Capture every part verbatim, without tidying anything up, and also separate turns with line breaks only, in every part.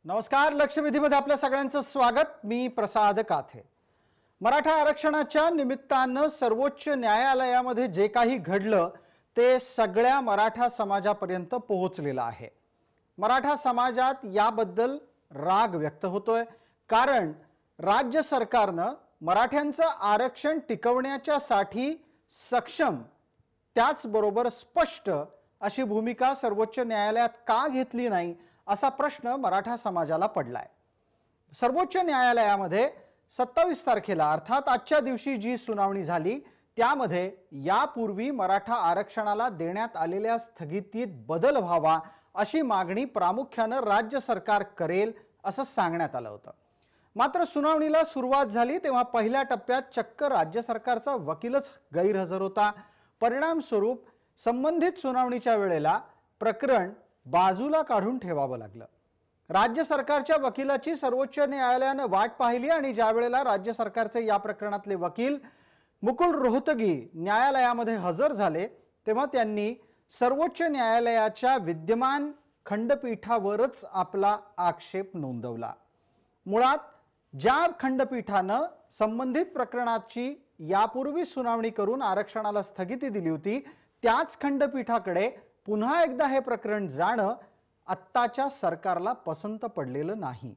नमस्कार, लक्षवेधीमध्ये आपल्या सगळ्यांचं स्वागत। मी प्रसाद काथे। मराठा आरक्षणाच्या निमित्तानं सर्वोच्च न्यायालयामध्ये जे काही घडलं ते सगळ्या मराठा समाजापर्यंत पोहोचलेलं आहे। मराठा समाजात याबद्दल राग व्यक्त होतोय, कारण राज्य सरकारनं मराठ्यांचं आरक्षण टिकवण्यासाठी सक्षम त्याचबरोबर स्पष्ट अशी भूमिका सर्वोच्च न्यायालयात का घेतली नाही असा प्रश्न मराठा समाजाला पडलाय। सर्वोच्च न्यायालयामध्ये सत्तावीस तारखेला अर्थात आजच्या दिवशी जी सुनावणी झाली त्यामध्ये यापूर्वी मराठा आरक्षणाला देण्यात आलेल्या स्थगितीत बदल व्हावा अशी मागणी प्रामुख्याने राज्य सरकार करेल असं सांगण्यात आलं होतं। मात्र सुनावणीला सुरुवात झाली तेव्हा पहिल्या टप्प्यात चक्क राज्य सरकारचा वकीलच गैरहजर होता। परिणाम स्वरूप संबंधित सुनावणीच्या वेळेला प्रकरण बाजूला काढून ठेवावं लागलं। राज्य सरकारच्या वकिलाची सर्वोच्च न्यायालयाने वाट पाहिली आणि ज्या वेळेला राज्य सरकारचे या प्रकरणातले वकील मुकुल रोहतगी न्यायालयामध्ये हजर झाले तेव्हा त्यांनी सर्वोच्च न्यायालयाच्या विद्यमान खंडपीठावरच आपला आक्षेप नोंदवला। मुळात ज्या खंडपीठाने संबंधित प्रकरणाची यापूर्वी सुनावणी करून आरक्षणाला स्थगिती दिली होती त्याच खंडपीठाकडे पुन्हा एकदा हे प्रकरण जाणं आत्ताच्या सरकारला पसंत पडलेलं नाही।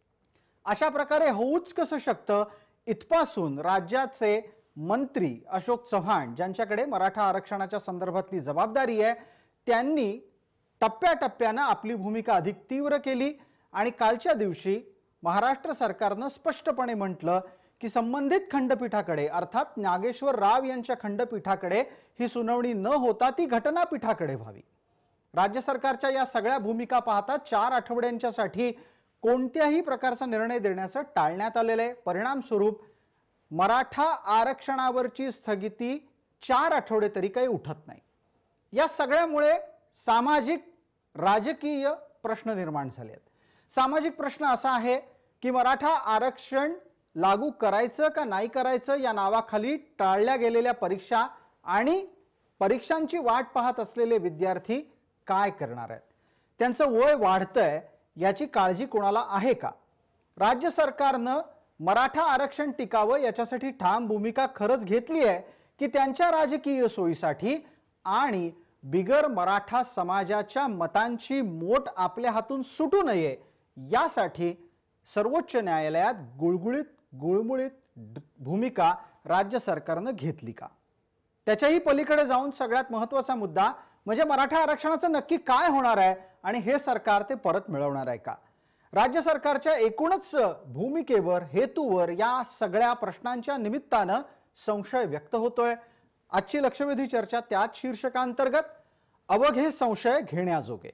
अशा प्रकारे होऊच कसं शकतं इथपासून राज्याचे मंत्री अशोक चव्हाण ज्यांच्याकडे मराठा आरक्षणाच्या संदर्भातली जबाबदारी आहे त्यांनी टप्प्याटप्प्याने आपली भूमिका अधिक तीव्र केली आणि कालच्या दिवशी महाराष्ट्र सरकारने स्पष्टपणे म्हटलं की संबंधित खंडपीठाकडे अर्थात नागेश्वर राव यांच्या खंडपीठाकडे ही सुनावणी न होता ती घटनापीठाकडे व्हावी। राज्य सरकारच्या या सगळ्या भूमिका पाहता चार आठवड्यांच्यासाठी कोणत्याही प्रकारचा निर्णय देण्याचं टाळण्यात आलेलं आहे। परिणाम स्वरूप मराठा आरक्षणावरची स्थगिती चार आठवडे तरी काही उठत नाही। या सगळ्यामुळे सामाजिक राजकीय प्रश्न निर्माण झाले आहेत। सामाजिक प्रश्न असा आहे की मराठा आरक्षण लागू करायचं का नाही करायचं या नावाखाली टाळल्या गेलेल्या परीक्षा आणि परीक्षांची वाट पाहत असलेले विद्यार्थी काय करणार आहेत, त्यांचं वय वाढतंय याची काळजी कोणाला आहे का? राज्य सरकारनं मराठा आरक्षण टिकावं याच्यासाठी ठाम भूमिका खरंच घेतली आहे की त्यांच्या राजकीय सोयीसाठी आणि बिगर मराठा समाजाच्या मतांची मोठ आपल्या हातून सुटू नये यासाठी सर्वोच्च न्यायालयात गुळगुळीत गुळमुळीत भूमिका राज्य सरकारने घेतली का? त्याच्याही पलीकडे जाऊन सगळ्यात महत्त्वाचा मुद्दा म्हणजे मराठा आरक्षणाचं नक्की काय होणार आहे आणि हे सरकार ते परत मिळवणार आहे का? राज्य सरकारच्या एकूणच भूमिकेवर हेतूवर या सगळ्या प्रश्नांच्या निमित्तानं संशय व्यक्त होतोय। आजची लक्षवेधी चर्चा त्याच शीर्षकांतर्गत अवघे संशय घेण्याजोगे।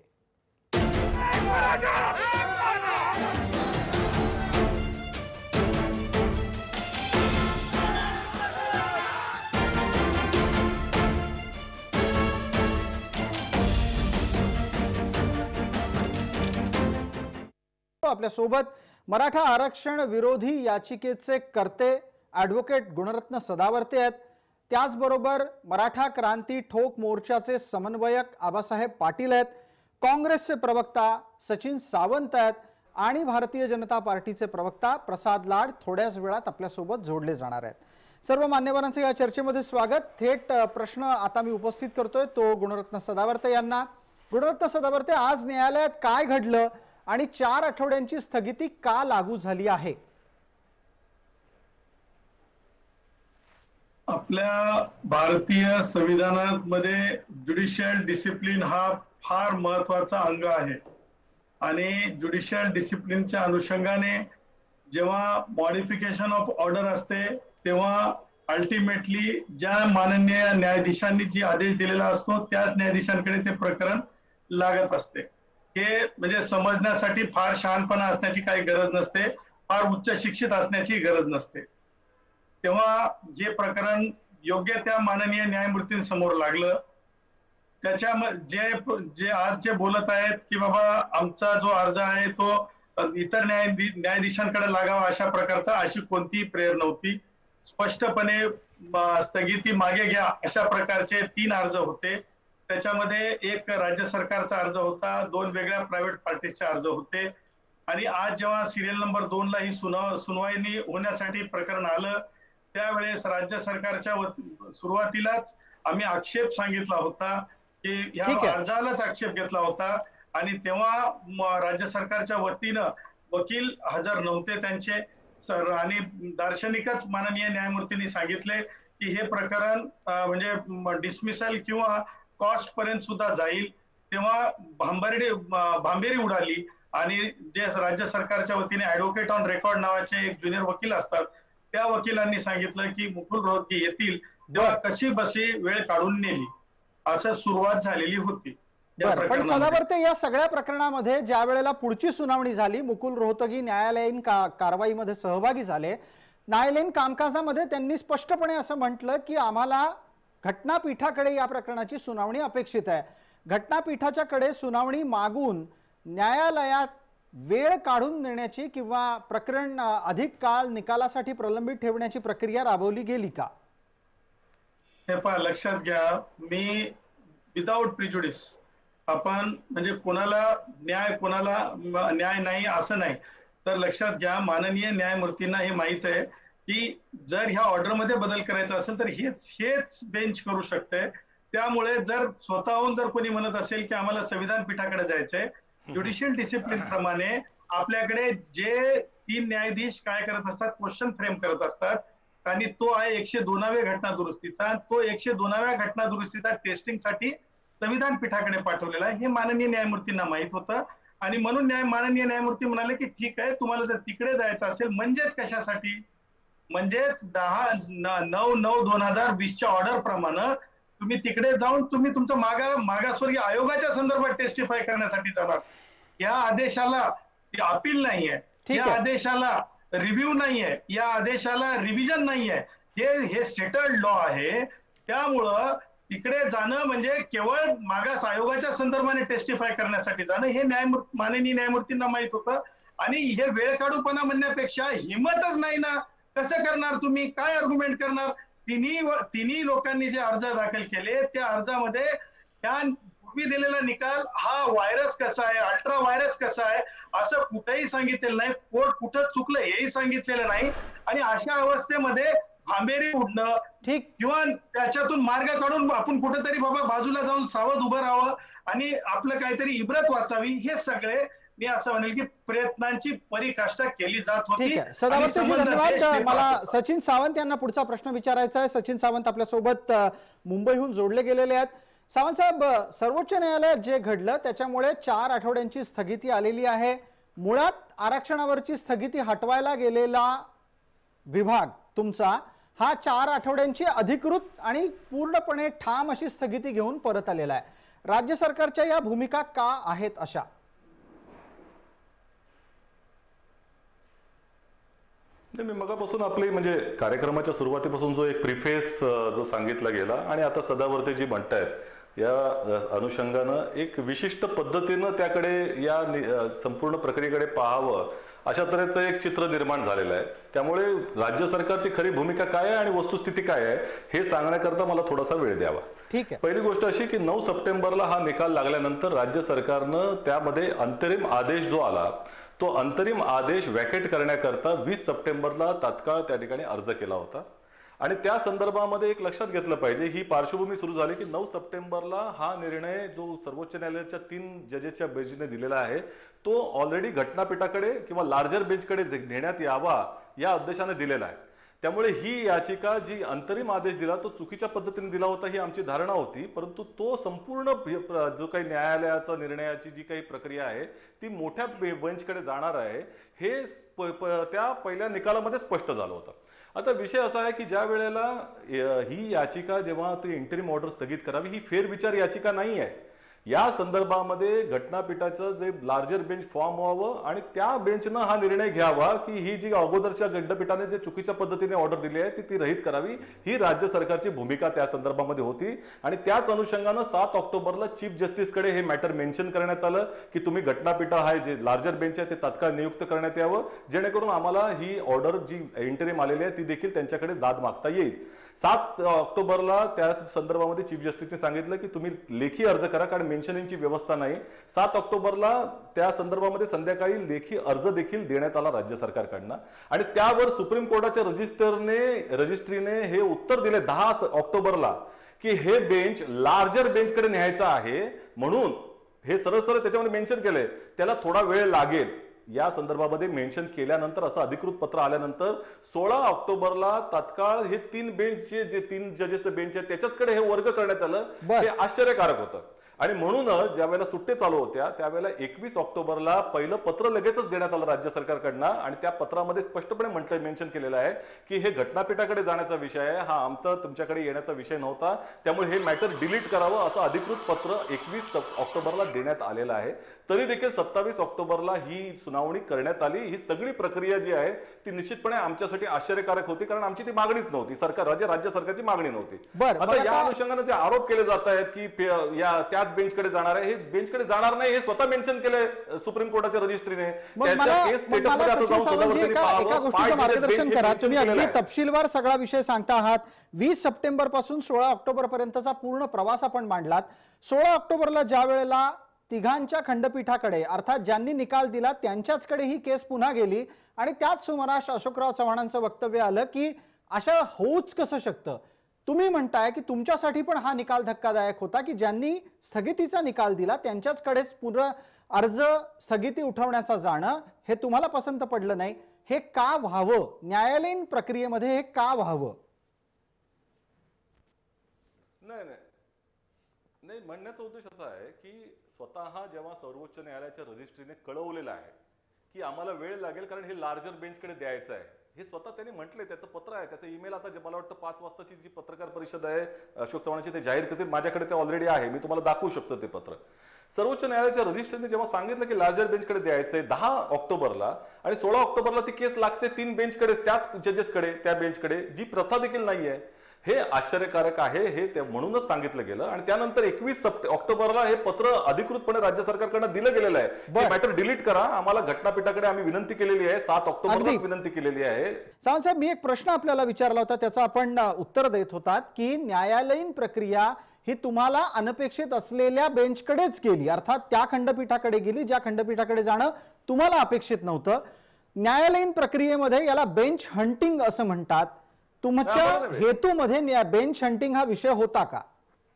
आपल्या सोबत मराठा आरक्षण विरोधी याचिकेचे कर्ते ॲडव्होकेट गुणरत्न सदावर्ते आहेत। त्याचबरोबर मराठा क्रांती ठोक मोर्चाचे समन्वयक आबासाहेब पाटील आहेत, काँग्रेसचे प्रवक्ता सचिन सावंत आहेत आणि भारतीय जनता पार्टीचे प्रवक्ता प्रसाद लाड थोड्याच वेळात आपल्या सोबत जोडले जाणार आहेत। सर्व मान्यवरांचे या चर्चेमध्ये स्वागत। थेट प्रश्न आता मी उपस्थित करतोय तो गुणरत्न सदावर्ते यांना। गुणरत्न सदावर्ते, आज न्यायालयात काय घडलं आणि चार आठवड्यांची स्थगिती का लागू झाली आहे?
आपल्या भारतीय संविधानामध्ये ज्युडिशियल डिसिप्लिन हा फार महत्वाचा अंग आहे आणि ज्युडिशियल डिसिप्लिनच्या अनुषंगाने जेव्हा मॉडिफिकेशन ऑफ ऑर्डर असते तेव्हा अल्टिमेटली ज्या माननीय न्यायाधीशांनी जी आदेश दिलेला असतो त्याच न्यायाधीशांकडे ते प्रकरण लागत असते। हे म्हणजे समजण्यासाठी फार शहाणपणा असण्याची काही गरज नसते, फार उच्च शिक्षित असण्याची गरज नसते। तेव्हा जे प्रकरण योग्य त्या माननीय न्यायमूर्तींसमोर लागलं त्याच्या जे जे आज जे बोलत आहेत की बाबा आमचा जो अर्ज आहे तो इतर न्याय न्यायाधीशांकडे लागावा अशा प्रकारचा अशी कोणतीही प्रेयर नव्हती। स्पष्टपणे स्थगिती मागे घ्या अशा प्रकारचे तीन अर्ज होते। त्याच्यामध्ये एक राज्य सरकारचा अर्ज होता, दोन वेगळ्या प्रायव्हेट पार्टीचे अर्ज होते। आणि आज जेव्हा सिरियल नंबर दोन ला ही सुनाव सुनवाई होण्यासाठी प्रकरण आलं, त्यावेळेस राज्य सरकारच्या सुरुवातीलाच आम्ही आक्षेप सांगितला होता की ह्या
ठीक आहे.
अर्जालाच आक्षेप घेतला होता आणि तेव्हा राज्य सरकारच्या वतीनं वकील हजर नव्हते त्यांचे सर आणि दार्शनिकच माननीय न्यायमूर्तींनी सांगितले की हे प्रकरण म्हणजे डिसमिसल किंवा कॉस्ट पर्यंत सुद्धा जाईल. तेव्हा भांबर्डी भांबेरी उडाली आणि जे राज्य सरकारच्या वतीने ऍडव्होकेट ऑन रेकॉर्ड नावाचे एक ज्युनियर वकील असतात, त्या वकिलांनी सांगितलं की मुकुल रोहतगी येतील तेव्हा कशी बशी वेळ काढून नेली, असं सुरुवात झालेली होती.
पण सदावर्ते, या सगळ्या प्रकरणामध्ये ज्या वेळेला पुढची सुनावणी झाली, मुकुल रोहतगी न्यायालयीन का कारवाईमध्ये सहभागी झाले. न्यायालयीन कामकाजामध्ये त्यांनी स्पष्टपणे असं म्हटलं की आम्हाला घटनापीठाकडे या प्रकरणाची सुनावणी अपेक्षित आहे. घटनापीठाच्या कडे सुनावणी मागून न्यायालयात वेळ काढून देण्याची किंवा प्रकरण अधिक काळ निकालासाठी प्रलंबित ठेवण्याची प्रक्रिया राबवली गेली का?
हे पहा, लक्षात घ्या, मी विदाउट प्रिज्युडिस, आपण म्हणजे कोणाला न्याय कोणाला न्याय नाही असं नाही, तर लक्षात घ्या माननीय न्यायमूर्तींना हे माहित आहे की जर ह्या ऑर्डर मध्ये बदल करायचा असेल तर हेच हेच बेंच करू शकते. त्यामुळे जर स्वतःहून जर कोणी म्हणत असेल की आम्हाला संविधान पीठाकडे जायचंय, ज्युडिशियल डिसिप्लिन प्रमाणे आपल्याकडे जे तीन न्यायाधीश काय करत असतात, क्वेश्चन फ्रेम करत असतात आणि तो आहे एकशे दोनाव्या घटना दुरुस्तीचा. तो एकशे दोनाव्या घटना दुरुस्तीचा टेस्टिंग साठी संविधान पीठाकडे पाठवलेला आहे हे माननीय न्यायमूर्तींना माहित होतं आणि म्हणून न्याय माननीय न्यायमूर्ती म्हणाले की ठीक आहे, तुम्हाला जर तिकडे जायचं असेल, म्हणजेच कशासाठी, म्हणजेच दहा नऊ नऊ दोन हजार वीसच्या ऑर्डर प्रमाणे तुम्ही तिकडे जाऊन तुम्ही तुमचं मागा मागासवर्गीय आयोगाच्या संदर्भात टेस्टिफाय करण्यासाठी जाणार. या आदेशाला अपील नाहीये, या आदेशाला रिव्ह्यू नाहीये, या आदेशाला रिव्हिजन नाहीये, हे हे सेटल्ड लॉ आहे. त्यामुळं तिकडे जाणं म्हणजे केवळ मागास आयोगाच्या संदर्भाने टेस्टिफाय करण्यासाठी जाणं हे न्यायमूर्ती माननीय न्यायमूर्तींना माहित होतं आणि हे वेळ काढूपणा म्हणण्यापेक्षा हिंमतच नाही ना, कसं करणार तुम्ही, काय आर्ग्युमेंट करणार. तिन्ही तिन्ही लोकांनी जे अर्ज दाखल केले त्या अर्जामध्ये त्या पूर्वी दिलेला निकाल हा व्हायरस कसा आहे, अल्ट्रा व्हायरस कसा आहे असं कुठेही सांगितलेलं नाही. कोर्ट कुठं चुकलं हेही सांगितलेलं नाही आणि अशा अवस्थेमध्ये भांबेरी उडणं
ठीक
किंवा त्याच्यातून मार्ग काढून आपण कुठेतरी बाबा बाजूला जाऊन सावध उभं राहावं आणि आपलं काहीतरी इब्रत वाचावी, हे सगळे मी असं म्हणेल की प्रयत्नांची परीकाष्ठा केली जात होती.
सदावर्तीजी धन्यवाद. मला सचिन सावंत यांना पुढचा प्रश्न विचारायचा आहे. सचिन सावंत आपल्या सोबत मुंबईहून जोडले गेलेले आहेत. सावंत साहेब, सर्वोच्च न्यायालयात जे घडलं त्याच्यामुळे चार आठवड्यांची स्थगिती आलेली आहे. मुळात आरक्षणावरची स्थगिती हटवायला गेलेला विभाग तुमचा हा चार आठवड्यांची अधिकृत आणि पूर्णपणे ठाम अशी स्थगिती घेऊन परत आलेला आहे. राज्य सरकारच्या या भूमिका का आहेत अशा?
नाही, मी मगापासून आपली म्हणजे कार्यक्रमाच्या सुरुवातीपासून जो एक प्रिफेस जो सांगितला गेला आणि आता सदावर्ते जी म्हणतायत या अनुषंगानं एक विशिष्ट पद्धतीनं त्याकडे या संपूर्ण प्रक्रियेकडे पाहावं अशा तऱ्हेचं एक चित्र निर्माण झालेलं आहे. त्यामुळे राज्य सरकारची खरी भूमिका काय आहे आणि वस्तुस्थिती काय आहे हे सांगण्याकरता मला थोडासा वेळ द्यावा.
ठीक आहे.
पहिली गोष्ट अशी की नऊ सप्टेंबरला हा निकाल लागल्यानंतर राज्य सरकारनं त्यामध्ये अंतरिम आदेश जो आला तो अंतरिम आदेश वॅकेट करण्याकरता वीस सप्टेंबरला तात्काळ त्या ठिकाणी अर्ज केला होता आणि त्या संदर्भामध्ये एक लक्षात घेतलं पाहिजे, ही पार्श्वभूमी सुरू झाली की नऊ सप्टेंबरला हा निर्णय जो सर्वोच्च न्यायालयाच्या तीन जजेसच्या बेंचने दिलेला आहे तो ऑलरेडी घटनापीठाकडे किंवा लार्जर बेंचकडे नेण्यात यावा या उद्देशाने दिलेला आहे. त्यामुळे ही याचिका जी अंतरिम आदेश दिला तो चुकीच्या पद्धतीने दिला होता ही आमची धारणा होती, परंतु तो संपूर्ण जो काही न्यायालयाचा निर्णयाची जी काही प्रक्रिया आहे ती मोठ्या बेंचकडे जाणार आहे हे त्या पहिल्या निकालामध्ये स्पष्ट झालं होतं. आता विषय असा आहे की ज्या वेळेला ही याचिका जेव्हा ती इंटरिम ऑर्डर स्थगित करावी ही फेरविचार याचिका नाही आहे. या संदर्भामध्ये घटनापीठाचं जे लार्जर बेंच फॉर्म व्हावं आणि त्या बेंचनं हा निर्णय घ्यावा की ही जी अगोदरच्या घटनापीठाने जे चुकीच्या पद्धतीने ऑर्डर दिली आहे ती ती रहित करावी, ही राज्य सरकारची भूमिका त्या संदर्भामध्ये होती. आणि त्याच अनुषंगानं सात ऑक्टोबरला चीफ जस्टिसकडे हे मॅटर मेन्शन करण्यात आलं की तुम्ही घटनापीठ आहे जे लार्जर बेंच आहे ते तात्काळ नियुक्त करण्यात यावं जेणेकरून आम्हाला ही ऑर्डर जी इंटरिम आलेली आहे ती देखील त्यांच्याकडे दाद मागता येईल. सात ऑक्टोबरला त्या संदर्भामध्ये चीफ जस्टिसने सांगितलं की तुम्ही लेखी अर्ज करा, कारण मेन्शनिंगची व्यवस्था नाही. सात ऑक्टोबरला त्या संदर्भामध्ये संध्याकाळी लेखी अर्ज देखील देण्यात आला राज्य सरकारकडनं आणि त्यावर सुप्रीम कोर्टाच्या रजिस्टरने रजिस्ट्रीने हे उत्तर दिले दहा ऑक्टोबरला की हे बेंच लार्जर बेंचकडे न्यायचं आहे, म्हणून हे सरळ सरळ त्याच्यामध्ये मेन्शन केलंय त्याला थोडा वेळ लागेल. या संदर्भामध्ये मेन्शन केल्यानंतर असं अधिकृत पत्र आल्यानंतर सोळा ऑक्टोबरला तात्काळ हे तीन बेंचचे जे तीन जजेसचं बेंच आहे त्याच्याचकडे हे वर्ग करण्यात आलं. हे आश्चर्यकारक होतं आणि म्हणूनच ज्या वेळेला सुट्टे चालू होत्या त्यावेळेला एकवीस ऑक्टोबरला पहिलं पत्र लगेचच देण्यात आलं राज्य सरकारकडनं आणि त्या पत्रामध्ये स्पष्टपणे म्हटलं मेन्शन केलेलं आहे की हे घटनापीठाकडे जाण्याचा विषय आहे, हा आमचा तुमच्याकडे येण्याचा विषय नव्हता, त्यामुळे हे मॅटर डिलीट करावं असं अधिकृत पत्र एकवीस ऑक्टोबरला देण्यात आलेलं आहे. तरी देखील सत्तावीस ऑक्टोबरला ही सुनावणी करण्यात आली. ही सगळी प्रक्रिया जी आहे ती निश्चितपणे आमच्यासाठी आश्चर्यकारक होती, कारण आमची ती मागणीच नव्हती, सरकार राज्य राज्य सरकारची मागणी नव्हती. आता या अनुषंगाने जे आरोप केले जात आहेत की या त्याच बेंचकडे जाणार आहे, हे बेंचकडे जाणार नाही हे स्वतः मेन्शन केलंय सुप्रीम कोर्टाच्या रजिस्ट्रीने.
मार्गदर्शन करा, तुम्ही अगदी तपशीलवार सगळा विषय सांगता आहात. वीस सप्टेंबर पासून सोळा ऑक्टोबर पर्यंतचा पूर्ण प्रवास आपण मांडलात. सोळा ऑक्टोबरला ज्या वेळेला तिघांच्या खंडपीठाकडे अर्थात ज्यांनी निकाल दिला त्यांच्याचकडे ही केस पुन्हा गेली आणि त्याच सुमारास अशोकराव चव्हाणांचं वक्तव्य आलं की अशा होऊच कसं शकतं. तुम्ही म्हणताय की तुमच्यासाठी पण हा निकाल धक्कादायक होता की ज्यांनी स्थगितीचा निकाल दिला त्यांच्याचकडेच पुन्हा अर्ज स्थगिती उठवण्याचं जाणं हे तुम्हाला पसंत पडलं नाही. हे का व्हावं, न्यायालयीन प्रक्रियेमध्ये हे का व्हावं?
नाही नाही नाही म्हणण्याचा उद्देश असा आहे की स्वतः जेव्हा सर्वोच्च न्यायालयाच्या रजिस्ट्रीने कळवलेलं आहे की आम्हाला वेळ लागेल कारण हे लार्जर बेंचकडे द्यायचं आहे, हे स्वतः त्यांनी म्हटलंय, त्याचं पत्र आहे, त्याचा ईमेल आता मला वाटतं पाच वाजताची जी पत्रकार परिषद आहे अशोक चव्हाणांची ते जाहीर करतील, माझ्याकडे ते ऑलरेडी आहे, मी तुम्हाला दाखवू शकतो ते पत्र. सर्वोच्च न्यायालयाच्या रजिस्ट्रीने जेव्हा सांगितलं की लार्जर बेंचकडे द्यायचंय दहा ऑक्टोबरला आणि सोळा ऑक्टोबरला ती केस लागते तीन बेंचकडे, त्याच जजेसकडे, त्या बेंचकडे, जी प्रथा देखील नाहीये, हे आश्चर्यकारक आहे. हे ते म्हणूनच सांगितलं गेलं आणि त्यानंतर एकवीस ऑक्टोबरला हे पत्र अधिकृतपणे राज्य सरकारकडनं दिलं गेलेलं आहे. मॅटर डिलीट करा, आम्हाला घटनापीठाकडे आम्ही विनंती केलेली आहे, सात ऑक्टोबरलाच विनंती केलेली आहे.
सावंत साहेब, मी एक प्रश्न आपल्याला विचारला होता त्याचं आपण उत्तर देत होतात की न्यायालयीन प्रक्रिया ही तुम्हाला अनपेक्षित असलेल्या बेंचकडेच गेली, अर्थात त्या खंडपीठाकडे गेली ज्या खंडपीठाकडे जाणं तुम्हाला अपेक्षित नव्हतं. न्यायालयीन प्रक्रियेमध्ये याला बेंच हंटिंग असं म्हणतात. तुमच्या हेतूमध्ये बेंच हंटिंग हा विषय होता का?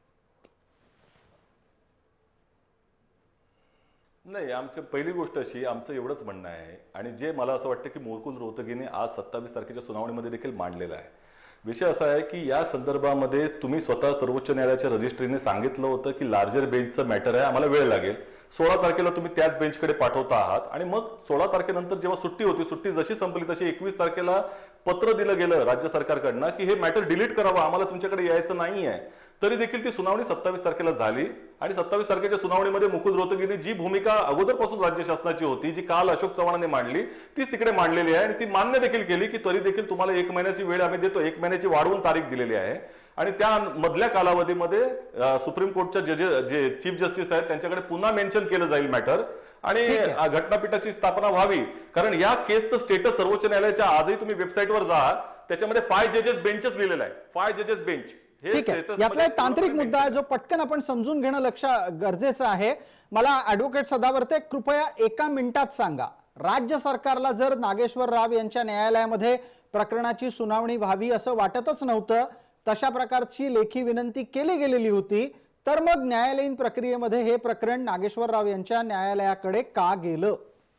नाही, आमची पहिली गोष्ट अशी, आमचं एवढंच म्हणणं आहे आणि जे मला असं वाटतं की मुकुल रोहतगीने आज सत्तावीस तारखेच्या सुनावणीमध्ये देखील मांडलेलं आहे. विषय असा आहे की या संदर्भामध्ये तुम्ही स्वतः सर्वोच्च न्यायालयाच्या रजिस्ट्रीने सांगितलं होतं की लार्जर बेंचचं मॅटर आहे, आम्हाला वेळ लागेल. सोळा तारखेला तुम्ही त्याच बेंचकडे पाठवता आहात आणि मग सोळा तारखेनंतर जेव्हा सुट्टी होती, सुट्टी जशी संपली तशी एकवीस तारखेला पत्र दिलं गेलं राज्य सरकारकडनं की हे मॅटर डिलीट करावं, आम्हाला तुमच्याकडे यायचं नाहीये. तरी देखील ती सुनावणी सत्तावीस तारखेला झाली आणि सत्तावीस तारखेच्या सुनावणीमध्ये मुकुल रोहतगीने जी भूमिका अगोदरपासून राज्य शासनाची होती, जी काल अशोक चव्हाणांनी मांडली, तीच तिकडे मांडलेली आहे आणि ती मान्य देखील केली की तरी देखील तुम्हाला एक महिन्याची वेळ आम्ही देतो, एक महिन्याची वाढवून तारीख दिलेली आहे. आणि त्या मधल्या कालावधीमध्ये सुप्रीम कोर्टच्या जजेस जे चीफ जस्टिस आहेत त्यांच्याकडे पुन्हा मेन्शन केलं जाईल मॅटर आणि घटनापीठाची स्थापना व्हावी. कारण या केसचं स्टेटस सर्वोच्च न्यायालयाच्या आजही तुम्ही वेबसाईटवर जा, त्याच्यामध्ये फाय जजेस बेंचच लिहिलेला आहे, फाय जजेस बेंच.
ठीक आहे, यातला एक तांत्रिक मुद्दा आहे जो पटकन आपण समजून घेणं लक्ष गरजेचं आहे. मला ऍडव्होकेट सदावर्ते कृपया एका मिनिटात सांगा, राज्य सरकारला जर नागेश्वर राव यांच्या न्यायालयामध्ये प्रकरणाची सुनावणी व्हावी असं वाटतच नव्हतं, तशा प्रकारची लेखी विनंती केली गेलेली होती, तर मग न्यायालयीन प्रक्रियेमध्ये हे प्रकरण नागेश्वर राव यांच्या न्यायालयाकडे का गेलं?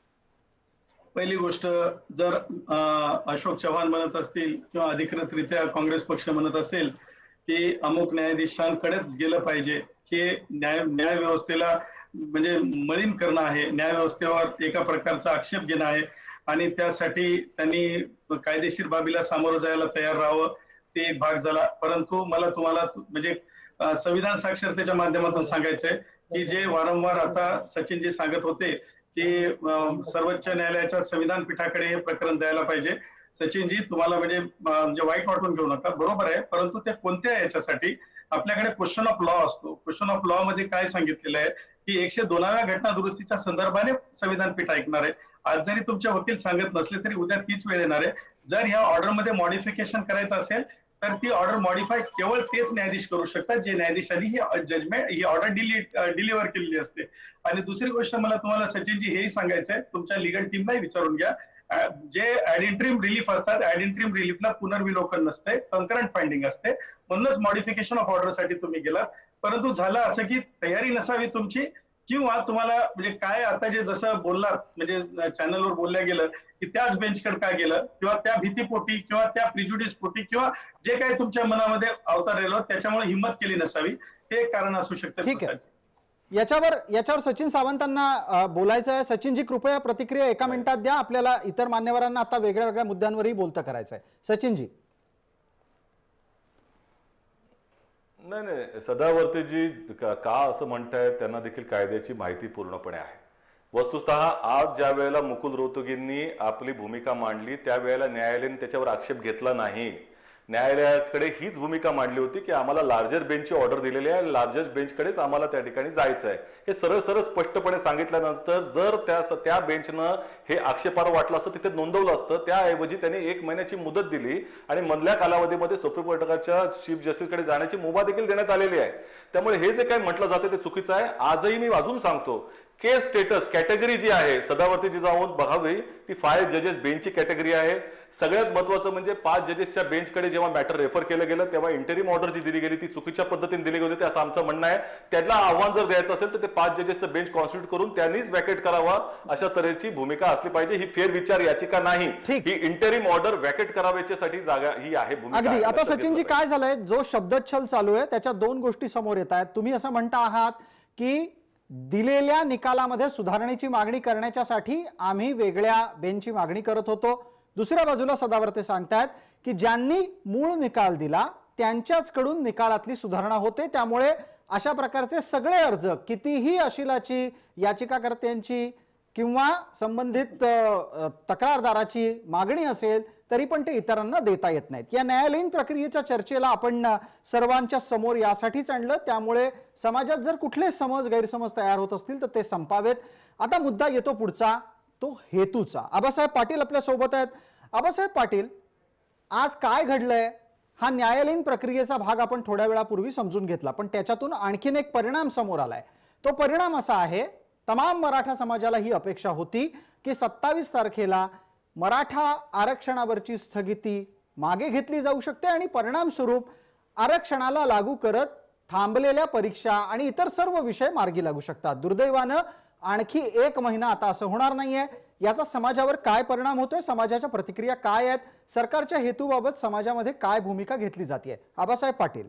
पहिली गोष्ट, जर अशोक चव्हाण म्हणत असतील किंवा अधिकृतरित्या काँग्रेस पक्ष म्हणत असेल की अमुक न्यायाधीशांकडेच गेलं पाहिजे, हे न्याय न्याय व्यवस्थेला म्हणजे मलिन करणं आहे, न्याय व्यवस्थेवर एका प्रकारचा आक्षेप घेणं आहे आणि त्यासाठी त्यांनी कायदेशीर बाबीला सामोरं जायला तयार राहावं, ते एक भाग झाला. परंतु मला तुम्हाला म्हणजे संविधान साक्षरतेच्या माध्यमातून सांगायचंय की जे वारंवार आता सचिनजी सांगत होते की सर्वोच्च न्यायालयाच्या संविधान पीठाकडे हे प्रकरण जायला पाहिजे. सचिनजी, तुम्हाला म्हणजे म्हणजे वाईट वाटून घेऊ नका, बरोबर आहे, परंतु ते कोणत्या याच्यासाठी आपल्याकडे क्वेश्चन ऑफ लॉ असतो. क्वेश्चन ऑफ लॉ मध्ये काय सांगितलेलं आहे की एकशे दोनाव्या घटना दुरुस्तीच्या संदर्भाने संविधान पीठ ऐकणार आहे. आज जरी तुमचे वकील सांगत नसले तरी उद्या तीच वेळ येणार आहे. जर या ऑर्डरमध्ये मॉडिफिकेशन करायचं असेल तर ती ऑर्डर मॉडिफाय केवळ तेच न्यायाधीश करू शकतात जे न्यायाधीशांनी ही जजमेंट ही ऑर्डर डिली डिलिव्हर केलेली असते. आणि दुसरी गोष्ट मला तुम्हाला सचिनजी हेही सांगायचं आहे, तुमच्या लिगल टीमलाही विचारून घ्या, जे ऍडिंट्रीम रिलीफ असतात ऍडिंट्रीम रिलीफला पुनर्विलोकन नसते, कंकरंट फाइंडिंग असते, म्हणूनच मॉडिफिकेशन ऑफ ऑर्डर साठी तुम्ही गेलात. परंतु झालं असं की तयारी नसावी तुमची, किंवा तुम्हाला म्हणजे काय आता जे जसं बोललात म्हणजे चॅनलवर बोलल्या गेलं की त्याच बेंचकडे काय गेलं, किंवा त्या भीतीपोटी किंवा त्या प्रिज्युडिस पोटी किंवा जे काही तुमच्या मनामध्ये अवतारलेलं त्याच्यामुळे हिंमत केली नसावी, हे एक कारण असू शकतं.
ठीक आहे, याच्यावर याच्यावर सचिन सावंतांना बोलायचं आहे. सचिनजी कृपया प्रतिक्रिया एका मिनिटात द्या, आपल्याला इतर मान्यवरांना आता वेगळ्या वेगळ्या मुद्द्यांवरही बोलतं करायचं आहे. सचिनजी.
नाही नाही सदावर्तीजी का असं म्हणतायत त्यांना देखील कायद्याची माहिती पूर्णपणे आहे. वस्तुतः आज ज्या वेळेला मुकुल रोहतगींनी आपली भूमिका मांडली त्यावेळेला न्यायालयाने त्याच्यावर आक्षेप घेतला नाही. न्यायालयाकडे हीच भूमिका मांडली होती की आम्हाला लार्जर बेंचची ऑर्डर दिलेली आहे, लार्जर बेंचकडेच आम्हाला त्या ठिकाणी जायचं आहे. हे सरळ सरळ स्पष्टपणे सांगितल्यानंतर जर त्या त्या बेंचनं हे आक्षेपार्ह वाटलं असतं तिथे नोंदवलं असतं, त्याऐवजी त्यांनी एक महिन्याची मुदत दिली आणि मधल्या कालावधीमध्ये सुप्रीम कोर्टाच्या चीफ जस्टिसकडे जाण्याची मुभा देखील देण्यात आलेली आहे. त्यामुळे हे जे काही म्हटलं जातं ते चुकीचं आहे. आजही मी वाजून सांगतो, केस स्टेटस कॅटेगरी जी आहे सदावर्तीची जाऊन बघावी, ती फाईव्ह जजेस बेंचची कॅटेगरी आहे. सगळ्यात महत्वाचं म्हणजे पाच जजेसच्या बेंचकडे जेव्हा मॅटर रेफर केलं गेलं तेव्हा इंटरिम ऑर्डर जी दिली गेली ती चुकीच्या पद्धतीने दिली गेली होती असं आमचं म्हणणं आहे. त्याला आव्हान जर द्यायचं असेल तर ते पाच जजेसचं बेंच कॉन्स्टिट्यूट करून त्यांनीच वॅकेट करावा, अशा तऱ्हेची भूमिका असली पाहिजे. ही फेर विचार याचिका नाही, ही इंटरिम ऑर्डर वॅकेट कराव्यासाठी जागा ही आहे भूमिका.
अगदी. आता सचिनजी काय झालंय, जो शब्दच्छल चालू आहे त्याच्या दोन गोष्टी समोर येत आहेत. तुम्ही असं म्हणता आहात की दिलेल्या निकालामध्ये सुधारणेची मागणी करण्यासाठी आम्ही वेगळ्या बेंचची मागणी करत होतो. दुसऱ्या बाजूला सदावर्ते सांगतायत की ज्यांनी मूळ निकाल दिला त्यांच्याचकडून निकालातली सुधारणा होते, त्यामुळे अशा प्रकारचे सगळे अर्ज कितीही अशिलाची याचिकाकर्त्यांची किंवा संबंधित तक्रारदाराची मागणी असेल तरी पण ते इतरांना देता येत नाहीत. या न्यायालयीन प्रक्रियेच्या चर्चेला आपण सर्वांच्या समोर यासाठीच आणलं, त्यामुळे समाजात जर कुठले समज गैरसमज तयार होत असतील तर ते संपावेत. आता मुद्दा येतो पुढचा, तो हेतूचा. आबासाहेब पाटील आपल्या सोबत आहेत. आबासाहेब पाटील, आज काय घडलंय हा न्यायालयीन प्रक्रियेचा भाग आपण थोड्या वेळापूर्वी समजून घेतला, पण त्याच्यातून आणखीन एक परिणाम समोर आलाय. तो परिणाम असा आहे, तमाम मराठा समाजाला ही अपेक्षा होती की सत्तावीस तारखेला मराठा आरक्षणावरची स्थगिती मागे घेतली जाऊ शकते आणि परिणाम स्वरूप आरक्षणाला लागू करत थांबलेल्या परीक्षा आणि इतर सर्व विषय मार्गी लागू शकतात. दुर्दैवानं आणखी एक महिना आता असं होणार नाहीये. याचा समाजावर काय परिणाम होतोय, समाजाच्या प्रतिक्रिया काय आहेत, सरकारच्या हेतूबाबत समाजामध्ये काय भूमिका घेतली जाते? आबासाहेब पाटील.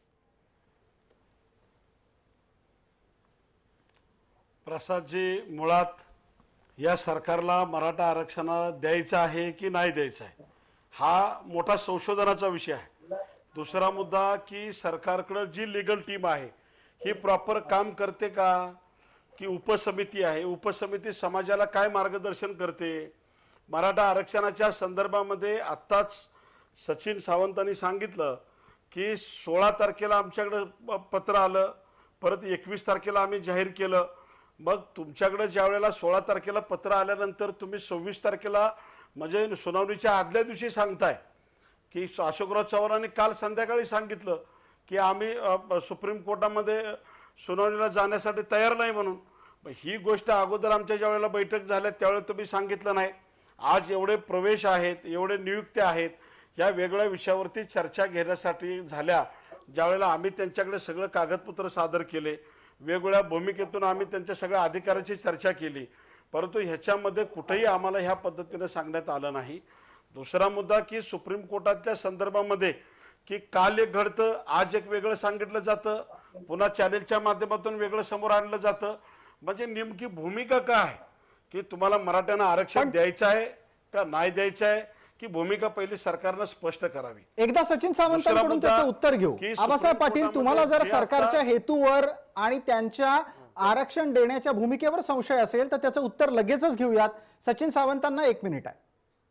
प्रसादजी, मुळात या सरकारला मराठा आरक्षणाला द्यायचं आहे की नाही द्यायचं आहे हा मोठा संशोधनाचा विषय आहे. दुसरा मुद्दा की सरकारकडे जी लीगल टीम आहे ही प्रॉपर काम करते का, की उपसमिती आहे, उपसमिती समाजाला काय मार्गदर्शन करते. मराठा आरक्षणाच्या संदर्भामध्ये आत्ताच सचिन सावंतांनी सांगितलं की सोळा तारखेला आमच्याकडे पत्र आलं, परत एकवीस तारखेला आम्ही जाहीर केलं. मग तुमच्याकडे ज्या वेळेला सोळा तारखेला पत्र आल्यानंतर तुम्ही सव्वीस तारखेला म्हणजे सुनावणीच्या आदल्या दिवशी सांगताय की अशोकराव चव्हाणांनी काल संध्याकाळी सांगितलं की आम्ही सुप्रीम कोर्टामध्ये सुनावणीला जाण्यासाठी तयार नाही म्हणून. ही गोष्ट अगोदर आमच्या ज्या वेळेला बैठक झाल्या त्यावेळेला तुम्ही सांगितलं नाही. आज एवढे प्रवेश आहेत, एवढे नियुक्त्या आहेत, या वेगळ्या विषयावरती चर्चा घेण्यासाठी झाल्या. ज्या वेळेला आम्ही त्यांच्याकडे सगळं कागदपत्र सादर केले, वेगवेगळ्या भूमिकेतून आम्ही त्यांच्या सगळ्या अधिकाराची चर्चा केली, परंतु ह्याच्यामध्ये कुठेही आम्हाला ह्या पद्धतीने सांगण्यात आलं नाही. दुसरा मुद्दा की सुप्रीम कोर्टाच्या संदर्भामध्ये की काल एक घडतं, आज एक वेगळं सांगितलं जातं, पुन्हा चॅनेलच्या माध्यमातून वेगळं समोर आणलं जातं. म्हणजे नेमकी भूमिका काय आहे की तुम्हाला मराठ्यांना आरक्षण द्यायचं आहे का नाही द्यायचं आहे, की भूमिका पहिली सरकारनं स्पष्ट करावी.
एकदा सचिन सावंतांकडून त्याचं उत्तर घेऊ. आबासाहेब पाटील, तुम्हाला जर सरकारच्या हेतूवर आणि त्यांच्या आरक्षण देण्याच्या भूमिकेवर संशय असेल तर त्याचं उत्तर लगेचच घेऊयात. सचिन सावंतांना एक मिनिट आहे.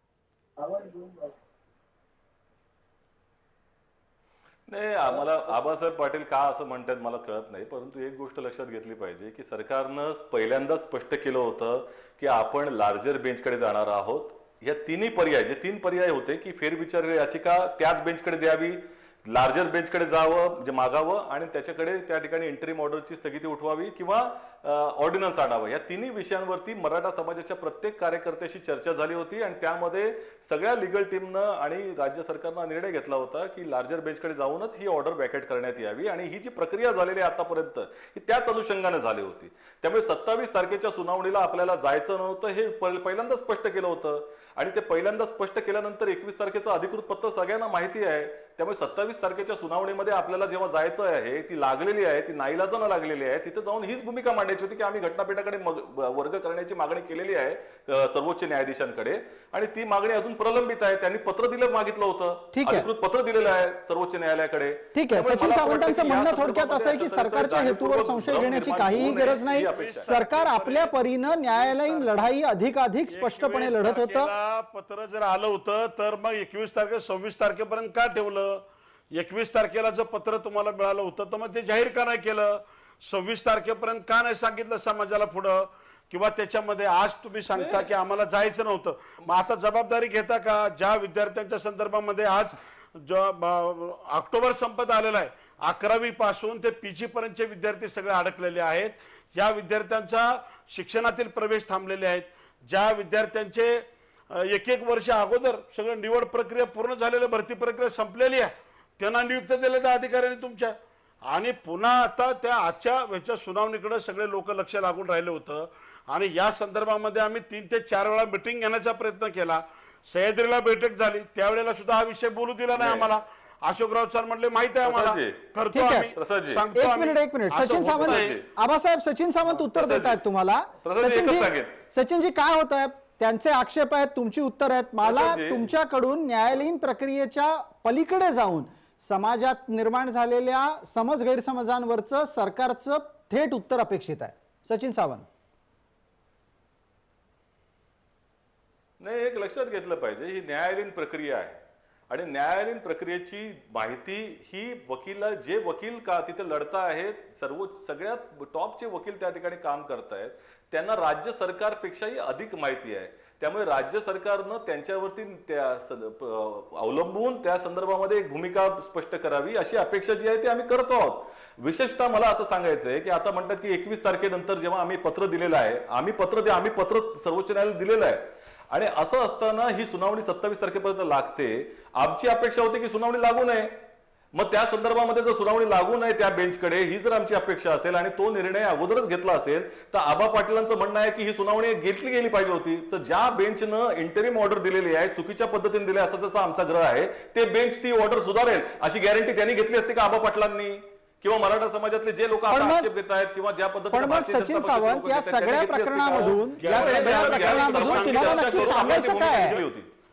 नाही, आम्हाला आबासाहेब पाटील का असं म्हणतात मला कळत नाही, परंतु एक गोष्ट लक्षात घेतली पाहिजे की सरकारनं पहिल्यांदा स्पष्ट केलं होतं की आपण लार्जर बेंचकडे जाणार आहोत. या तिन्ही पर्याय जे तीन पर्याय होते की फेरविचार याचिका त्याच बेंचकडे द्यावी, लार्जर बेंचकडे जावं म्हणजे मागावं आणि त्याच्याकडे त्या ठिकाणी इंटरिम ऑर्डरची स्थगिती उठवावी किंवा ऑर्डिनन्स आणावं, या तिन्ही विषयांवरती मराठा समाजाच्या प्रत्येक कार्यकर्त्याशी चर्चा झाली होती आणि त्यामध्ये सगळ्या लिगल टीमनं आणि राज्य सरकारनं निर्णय घेतला होता की लार्जर बेंचकडे जाऊनच ही ऑर्डर वॅकेट करण्यात यावी आणि ही जी प्रक्रिया झालेली आहे आतापर्यंत ही त्याच अनुषंगाने झाली होती. त्यामुळे सत्तावीस तारखेच्या सुनावणीला आपल्याला जायचं नव्हतं हे पहिल्यांदा स्पष्ट केलं होतं आणि ते पहिल्यांदा स्पष्ट केल्यानंतर एकवीस तारखेचं अधिकृत पत्र सगळ्यांना माहिती आहे. त्यामुळे सत्तावीस तारखेच्या सुनावणीमध्ये आपल्याला जेव्हा जायचं आहे ती लागलेली आहे, ती नाईलाजानं लागलेली आहे, तिथे जाऊन हीच भूमिका मांडायची होती की आम्ही घटनापीठाकडे वर्ग करण्याची मागणी केलेली आहे सर्वोच्च न्यायाधीशांकडे आणि ती मागणी अजून प्रलंबित आहे. त्यांनी पत्र दिलं मागितलं होतं, अधिकृत पत्र दिलेलं आहे सर्वोच्च न्यायालयाकडे.
ठीक आहे, सचिन सावंतांचं म्हणणं थोडक्यात असं आहे की सरकारच्या हेतूवर संशय घेण्याची काहीही गरज नाही. सरकार आपल्या परीनं न्यायालयीन लढाई अधिकाधिक स्पष्टपणे लढत होतं.
पत्र जर आलं होतं तर मग एकवीस तारखे सव्वीस तारखेपर्यंत का ठेवलं? एकवीस तारखेला जर पत्र तुम्हाला मिळालं होतं तर मग ते जाहीर का नाही केलं? सव्वीस तारखेपर्यंत का नाही सांगितलं समाजाला पुढं? किंवा त्याच्यामध्ये आज तुम्ही सांगता की आम्हाला जायचं नव्हतं, मग आता जबाबदारी घेता का? ज्या विद्यार्थ्यांच्या संदर्भामध्ये आज ऑक्टोबर संपत आलेला आहे, अकरावी पासून ते पीजी पर्यंतचे विद्यार्थी सगळे अडकलेले आहेत. या विद्यार्थ्यांचा शिक्षणातील प्रवेश थांबलेले आहेत. ज्या विद्यार्थ्यांचे एक एक वर्ष अगोदर सगळं निवड प्रक्रिया पूर्ण झालेली, भरती प्रक्रिया संपलेली आहे, त्यांना नियुक्त दिले त्या अधिकाऱ्यांनी तुमच्या, आणि पुन्हा आता त्या आजच्या ह्याच्या सुनावणीकडे सगळे लोक लक्ष लागून राहिले होतं. आणि या संदर्भामध्ये आम्ही तीन ते चार वेळा मिटिंग घेण्याचा प्रयत्न केला. सह्याद्रीला बैठक झाली, त्यावेळेला सुद्धा हा विषय बोलू दिला नाही आम्हाला. अशोकराव सर म्हटले माहिती आहे आम्हाला, करतो आम्ही.
एक मिनिट एक मिनिट सचिन सावंत, आबासाहेब सचिन सावंत उत्तर देत आहेत तुम्हाला. सचिनजी सचिनजी काय होत आहे? त्यांचे आक्षेप आहेत, तुमची उत्तर आहेत. मला तुमच्याकडून न्यायालयीन प्रक्रियेच्या पलीकडे जाऊन समाजात निर्माण झालेल्या समज गैरसमजांवरचं सरकारचं थेट उत्तर अपेक्षित आहे. सचिन सावंत.
नाही, एक लक्षात घेतलं पाहिजे, ही न्यायालयीन प्रक्रिया आहे आणि न्यायालयीन प्रक्रियेची माहिती ही वकील, जे वकील का तिथे लढता आहेत, सर्व सगळ्यात टॉपचे वकील त्या ठिकाणी काम करतायत, त्यांना राज्य सरकारपेक्षाही अधिक माहिती आहे. त्यामुळे राज्य सरकारनं त्यांच्यावरती त्या अवलंबून त्या संदर्भामध्ये एक भूमिका स्पष्ट करावी अशी अपेक्षा जी आहे ती आम्ही करतो आहोत. विशेषतः मला असं सांगायचं आहे की आता म्हणतात की एकवीस तारखेनंतर जेव्हा आम्ही पत्र दिलेलं आहे, आम्ही पत्र द्या आम्ही पत्र सर्वोच्च न्यायालयाला दिलेलं आहे आणि असं असताना ही सुनावणी सत्तावीस तारखेपर्यंत लागते. आमची अपेक्षा होती की सुनावणी लागू नये, मग त्या संदर्भामध्ये जर सुनावणी लागू नये त्या बेंचकडे, ही जर आमची अपेक्षा असेल आणि तो निर्णय अगोदरच घेतला असेल तर आबा पाटीलांचं म्हणणं आहे की ही सुनावणी घेतली गेली पाहिजे होती. तर ज्या बेंचनं इंटरिम ऑर्डर दिलेली आहे, चुकीच्या पद्धतीने दिली असं जसं आमचा ग्रह आहे, ते बेंच ती ऑर्डर सुधारेल अशी गॅरंटी त्यांनी घेतली असती का आबा पाटलांनी किंवा मराठा समाजातले जे लोक आक्षेप घेत आहेत किंवा ज्या पद्धतीने
सचिन सावंत या सगळ्या प्रकरणामधून या सगळ्या प्रकरणामधून तुम्हाला नक्की सांगायचं काय?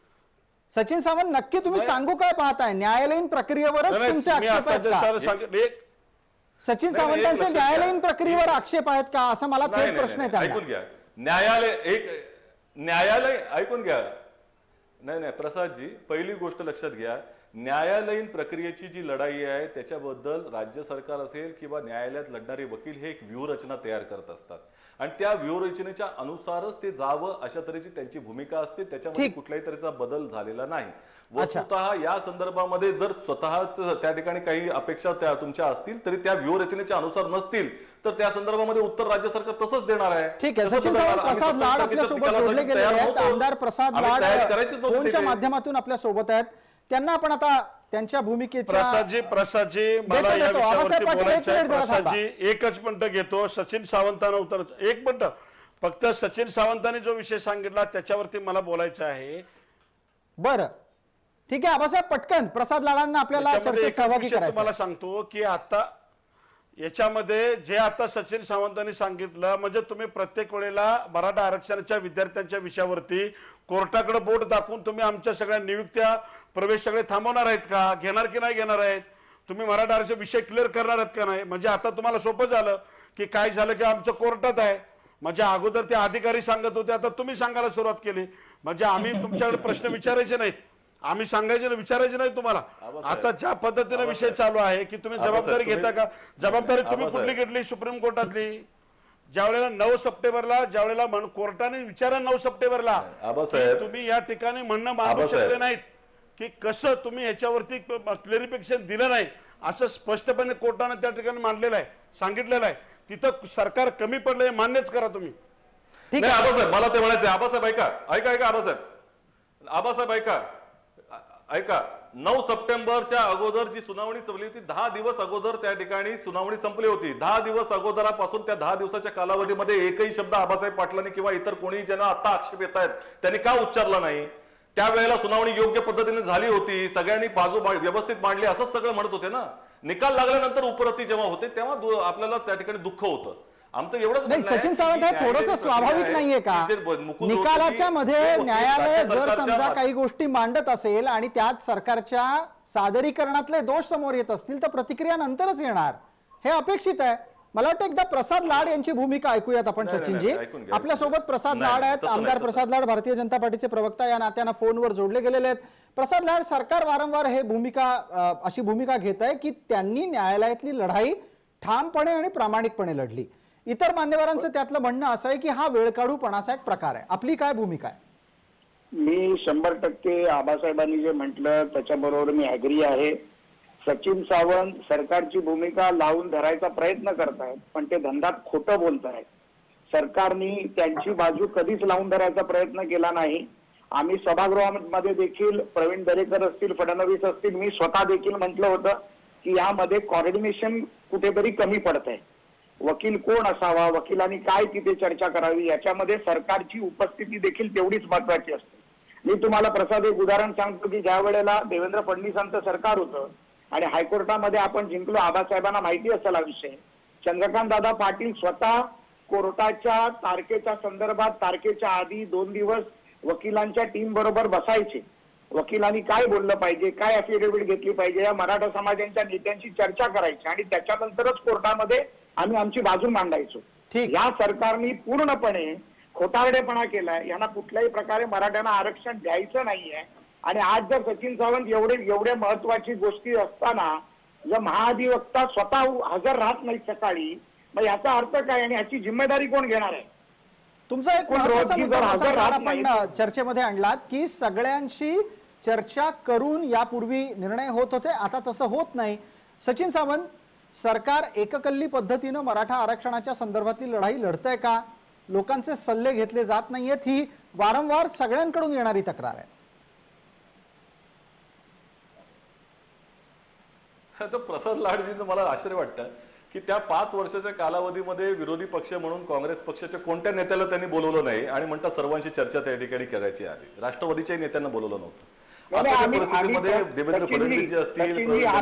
सचिन सावंत नक्की तुम्ही सांगू काय पाहताय? न्यायालयीन प्रक्रियेवरच तुमचे आक्षेप आहेत का? सचिन सावंतांचे न्यायालयीन प्रक्रियेवर आक्षेप आहेत का असं मला थेट प्रश्न आहे.
ऐकून घ्या, न्यायालय एक न्यायालय ऐकून घ्या. नाही नाही प्रसादजी, पहिली गोष्ट लक्षात घ्या, न्यायालयीन प्रक्रियेची जी लढाई आहे त्याच्याबद्दल राज्य सरकार असेल किंवा न्यायालयात लढणारे वकील हे एक व्यूहरचना तयार करत असतात आणि त्या व्यूहरचनेच्या अनुसारच ते जावं अशा तऱ्हेची त्यांची भूमिका असते. त्याच्यामध्ये कुठल्याही तऱ्हेचा बदल झालेला नाही. वस्तुतः या संदर्भामध्ये जर स्वतःच त्या ठिकाणी काही अपेक्षा त्या तुमच्या असतील तरी त्या व्यूहरचनेच्या अनुसार नसतील तर त्या संदर्भामध्ये उत्तर राज्य सरकार तसंच देणार आहे.
ठीक आहे. सचिन सावंत, प्रसाद लाड आपल्या सोबत जोडले गेलेले आहेत. आमदार प्रसाद लाड फोनच्या माध्यमातून आपल्या सोबत आहेत. त्यांना आपण आता त्यांच्या भूमिकेच्या
प्रसादजी प्रसादजी मला या विषयावरती बोलायचं आहे. प्रसादजी एकच मिनिट घेतो. सचिन सावंतांना उत्तर एक मिनिट फक्त. सचिन सावंतांनी जो विषय सांगितला त्याच्यावरती मला बोलायचं आहे.
बरं ठीक आहे आबासाहेब, पटकन प्रसाद लाडांना आपल्याला चर्चेत सहभागी करायचं.
तुम्हाला सांगतो की आता याच्यामध्ये जे आता सचिन सावंतांनी सांगितलं म्हणजे तुम्ही प्रत्येक वेळेला मराठा आरक्षणाच्या विद्यार्थ्यांच्या विषयावरती कोर्टाकडे बोट दाखवून तुम्ही आमच्या सगळ्या नियुक्त्या प्रवेश सगळे थांबवणार आहेत का? घेणार की नाही घेणार आहेत? तुम्ही मराठा आरक्षण विषय क्लिअर करणार आहेत का नाही? म्हणजे आता तुम्हाला सोपं झालं की काय झालं की आमचं कोर्टात आहे. म्हणजे अगोदर ते अधिकारी सांगत होते, आता तुम्ही सांगायला सुरुवात केली. म्हणजे आम्ही तुमच्याकडे प्रश्न विचारायचे नाहीत, आम्ही सांगायचे ना विचारायचे नाही तुम्हाला. आता ज्या पद्धतीने विषय चालू आहे की तुम्ही जबाबदारी घेता का? जबाबदारी तुम्ही कुठली घेतली? सुप्रीम कोर्टातली. ज्या वेळेला नऊ सप्टेंबरला ज्या वेळेला कोर्टाने विचारा नऊ सप्टेंबरला
आबासाहेब,
तुम्ही या ठिकाणी म्हणणं मांडू शकले नाहीत की कसं तुम्ही ह्याच्यावरती क्लेरिफिकेशन दिलं नाही असं स्पष्टपणे कोर्टाने त्या ठिकाणी मांडलेलं आहे, सांगितलेलं आहे. तिथं सरकार कमी पडलंय मान्यच करा तुम्ही.
ठीक आहे आबासाहेब, मला ते म्हणायचं. आबासाहेब ऐका ऐका ऐका आबासाहेब आबासाहेब ऐका ऐका नऊ सप्टेंबरच्या अगोदर जी सुनावणी संपली होती, दहा दिवस अगोदर त्या ठिकाणी सुनावणी संपली होती. दहा दिवस अगोदरापासून त्या दहा दिवसाच्या कालावधीमध्ये एकही शब्द आबासाहेब पाटलांनी किंवा इतर कोणी ज्यांना आता आक्षेप येत आहेत त्यांनी का उच्चारला नाही? त्यावेळेला सुनावणी योग्य पद्धतीने झाली होती, सगळ्यांनी बाजू व्यवस्थित मांडली असंच सगळं म्हणत होते ना. निकाल लागल्यानंतर उपरती जेव्हा होते तेव्हा आपल्याला त्या ठिकाणी दुःख होतं. आमचं एवढंच
नाही, सचिन सावंत हे थोडंसं स्वाभाविक नाहीये का? निकालाच्या मध्ये न्यायालय जर समजा काही गोष्टी मांडत असेल आणि त्यात सरकारच्या सादरीकरणातले दोष समोर येत असतील तर प्रतिक्रिया नंतरच येणार, हे अपेक्षित आहे. मला वाटतं एकदा प्रसाद लाड यांची भूमिका ऐकूयात आपण. सचिनजी आपल्या सोबत प्रसाद लाड आहेत, आमदार प्रसाद लाड भारतीय जनता पार्टीचे प्रवक्ता या नात्यानं फोनवर जोडले गेलेले आहेत. प्रसाद लाड, सरकार वारंवार हे भूमिका अशी भूमिका घेत आहे की त्यांनी न्यायालयातली लढाई ठामपणे आणि प्रामाणिकपणे लढली. इतर मान्यवरांचं त्यातलं म्हणणं असं आहे की हा वेळकाढूपणाचा एक प्रकार आहे. आपली काय भूमिका आहे?
मी शंभर टक्के आबासाहेबांनी जे म्हटलं त्याच्याबरोबर मी ऍग्री आहे. सचिन सावंत सरकारची भूमिका लावून धरायचा प्रयत्न करतायत पण ते धंद्यात खोटं बोलतायत. सरकारने त्यांची बाजू कधीच लावून धरायचा प्रयत्न केला नाही. आम्ही सभागृहामध्ये देखील प्रवीण दरेकर असतील, फडणवीस असतील, मी स्वतः देखील म्हटलं होतं की यामध्ये कॉर्डिनेशन कुठेतरी कमी पडत आहे. वकील कोण असावा, वकिलांनी काय तिथे चर्चा करावी याच्यामध्ये सरकारची उपस्थिती देखील तेवढीच महत्वाची असते. मी तुम्हाला प्रसाद एक उदाहरण सांगतो की ज्या वेळेला देवेंद्र फडणवीसांचं सरकार होतं आणि हायकोर्टामध्ये आपण जिंकलो, आबासाहेबांना माहिती असेल हा विषय, चंद्रकांत दादा पाटील स्वतः कोर्टाच्या तारखेच्या संदर्भात तारखेच्या आधी दोन दिवस वकिलांच्या टीम बरोबर बसायचे. वकिलांनी काय बोललं पाहिजे, काय अफिडेव्हिट घेतली पाहिजे या मराठा समाजाच्या नेत्यांशी चर्चा करायची आणि त्याच्यानंतरच कोर्टामध्ये आम्ही आमची बाजू मांडायचो. या सरकारने पूर्णपणे खोटारडेपणा केलाय. यांना कुठल्याही प्रकारे मराठ्यांना आरक्षण द्यायचं नाहीये. आणि आज जर सचिन सावंत एवढे एवढ्या महत्वाची गोष्टी असताना जर महाधिवक्ता स्वतः हजर राहत नाही सकाळी, मग याचा अर्थ काय आणि याची जिम्मेदारी कोण घेणार आहे?
तुमचा एक महत्त्वाचा मुद्दा आपण चर्चेमध्ये आणलात की सगळ्यांशी चर्चा करून यापूर्वी निर्णय होत होते, आता तसं होत नाही. सचिन सावंत, सरकार एककल्ली पद्धतीनं मराठा आरक्षणाच्या संदर्भातली लढाई लढतंय का? लोकांचे सल्ले घेतले जात नाहीयेत ही वारंवार सगळ्यांकडून येणारी तक्रार आहे.
तर प्रसाद लाडजींचं मला आश्चर्य वाटतं की त्या पाच वर्षाच्या कालावधीमध्ये विरोधी पक्ष म्हणून काँग्रेस पक्षाच्या कोणत्या नेत्याला त्यांनी बोलवलं नाही आणि म्हणतात सर्वांची चर्चा त्या ठिकाणी करायची आली. राष्ट्रवादीच्याही नेत्यांना बोलवलं नव्हतं. आता परिस्थितीमध्ये देवेंद्र फडणवीस जे असतील,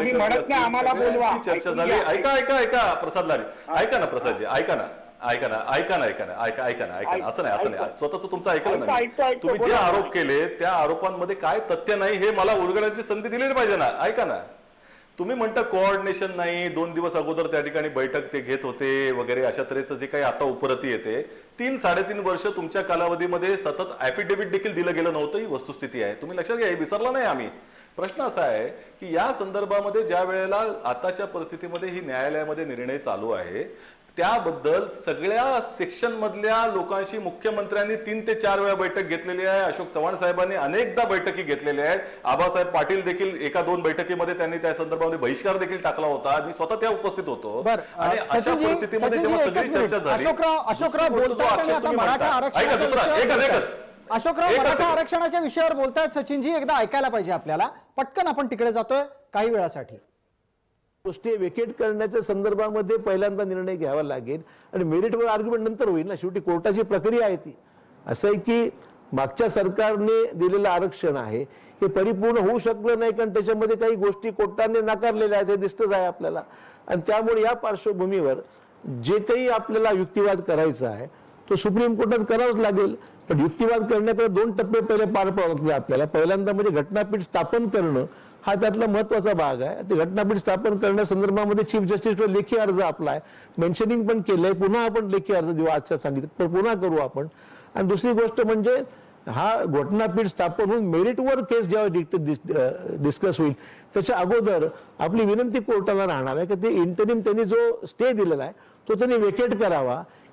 चर्चा झाली. ऐका ऐका ऐका प्रसाद लाड, ऐका ना प्रसादजी, ऐका ना ऐका ना ऐका ना ऐका ना ऐका ऐका ना ऐका ना असं नाही असं नाही स्वतःच तुमचं ऐकलं ना. तुम्ही जे आरोप केले त्या आरोपांमध्ये काय तथ्य नाही हे मला उलगडण्याची संधी दिली पाहिजे ना. ऐका ना, तुम्ही म्हणता कोऑर्डिनेशन नाही, दोन दिवस अगोदर त्या ठिकाणी बैठक ते घेत होते वगैरे अशा तऱ्हेचं जे काही आता उपरती येते. तीन साडेतीन वर्ष तुमच्या कालावधीमध्ये सतत ऍफिडेव्हिट देखील दिलं गेलं नव्हतं, ही वस्तुस्थिती आहे. तुम्ही लक्षात घ्या, हे विसरला नाही आम्ही. प्रश्न असा आहे की या संदर्भामध्ये ज्या वेळेला आताच्या परिस्थितीमध्ये ही न्यायालयामध्ये निर्णय चालू आहे त्याबद्दल सगळ्या सेक्शन मधल्या लोकांशी मुख्यमंत्र्यांनी तीन ते चार वेळा बैठक घेतलेली आहे. अशोक चव्हाण साहेबांनी अनेकदा बैठकी घेतलेल्या आहेत. आबासाहेब पाटील देखील एका दोन बैठकीमध्ये त्यांनी त्या संदर्भामध्ये बहिष्कार देखील टाकला होता. मी स्वतः त्या उपस्थित होतो. आणि अशा परिस्थितीमध्ये जेव्हा सगळी चर्चा झाली,
अशोकराव अशोकराव बोलतात आता मराठा आरक्षण अशोकराव मराठा आरक्षणाच्या विषयावर बोलतायत. सचिनजी एकदा ऐकायला पाहिजे आपल्याला. पटकन आपण तिकडे जातोय काही वेळासाठी.
गोष्टी वेकेट करण्याच्या संदर्भामध्ये पहिल्यांदा निर्णय घ्यावा लागेल आणि मेरिटवर आर्ग्युमेंट नंतर होईल ना. शेवटी कोर्टाची प्रक्रिया आहे ती. असं आहे की मागच्या सरकारने दिलेलं आरक्षण आहे हे परिपूर्ण होऊ शकलं नाही कारण त्याच्यामध्ये काही गोष्टी कोर्टाने नाकारलेल्या आहेत हे दिसतच आहे आपल्याला. आणि त्यामुळे या पार्श्वभूमीवर जे काही आपल्याला युक्तिवाद करायचा आहे तो सुप्रीम कोर्टात करावाच लागेल. पण युक्तिवाद करण्याकडे दोन टप्पे पहिले पार पाडले आपल्याला. पहिल्यांदा म्हणजे घटनापीठ स्थापन करणं हा त्यातला महत्वाचा भाग आहे. ते घटनापीठ स्थापन करण्यासंदर्भामध्ये चीफ जस्टिसकडे लेखी अर्ज आपला आहे, मेन्शनिंग पण केलंय. पुन्हा आपण लेखी अर्ज देऊ आजच्या सांगितलं तर पुन्हा करू आपण. आणि दुसरी गोष्ट म्हणजे हा घटनापीठ स्थापन होऊन मेरिटवर केस जेव्हा डिस्कस होईल त्याच्या अगोदर आपली विनंती कोर्टाला राहणार आहे की ते इंटरिम त्यांनी जो स्टे दिलेला आहे तो त्यांनी वेकेट करावा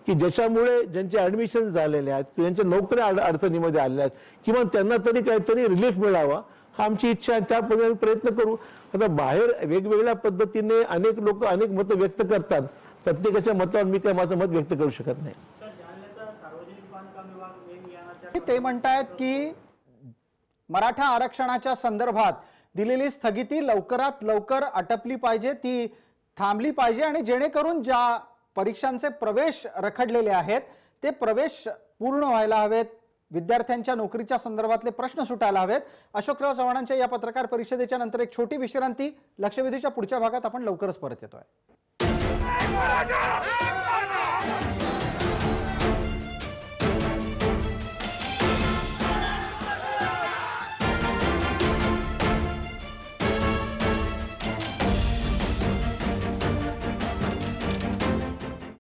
की ज्याच्यामुळे ज्यांचे ऍडमिशन झालेले आहेत, ज्यांच्या नोकऱ्या अड- अडचणीमध्ये आलेल्या आहेत, किंवा त्यांना तरी काहीतरी रिलीफ मिळावा, हा आमची इच्छा आहे. त्या पद्धतीने प्रयत्न करू. आता बाहेर वेगवेगळ्या पद्धतीने अनेक लोक अनेक मतं व्यक्त करतात. प्रत्येकाच्या मतावर मी काय माझं मत व्यक्त करू शकत नाही.
ते म्हणतायत की मराठा आरक्षणाच्या संदर्भात दिलेली स्थगिती लवकरात लवकर आटपली पाहिजे, ती थांबली पाहिजे आणि जेणेकरून ज्या परीक्षांचे प्रवेश रखडलेले आहेत ते प्रवेश पूर्ण व्हायला हवेत, विद्यार्थ्यांच्या नोकरीच्या संदर्भातले प्रश्न सुटायला हवेत. अशोकराव चव्हाणांच्या या पत्रकार परिषदेच्या नंतर एक छोटी विश्रांती. लक्षवेधीच्या पुढच्या भागात आपण लवकरच परत येतोय.